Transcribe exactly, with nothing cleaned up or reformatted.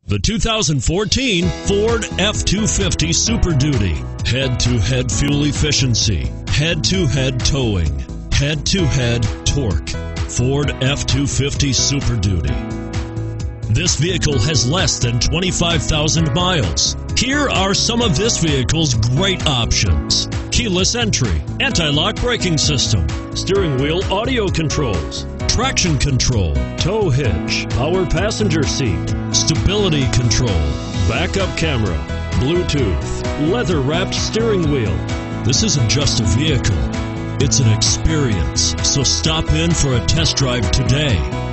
The two thousand fourteen Ford F two fifty Super Duty. Head-to-head fuel efficiency, head-to-head towing, head-to-head torque. Ford F two fifty Super Duty. This vehicle has less than twenty-five thousand miles. Here are some of this vehicle's great options: keyless entry, anti-lock braking system, steering wheel audio controls, traction control, tow hitch, power passenger seat, stability control, backup camera, Bluetooth, leather-wrapped steering wheel. This isn't just a vehicle, it's an experience. So stop in for a test drive today.